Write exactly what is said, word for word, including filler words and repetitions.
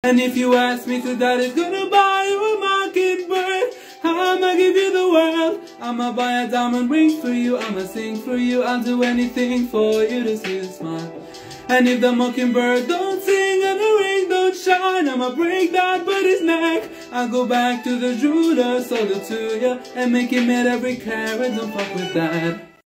And if you ask me to, Daddy's gonna buy you a mockingbird. I'ma give you the world. I'ma buy a diamond ring for you. I'ma sing for you. I'll do anything for you to see you smile. And if the mockingbird don't sing and the ring don't shine, I'ma break that birdie's neck. I'll go back to the jeweler, sold it to ya, and make him mad every carat. Don't fuck with that.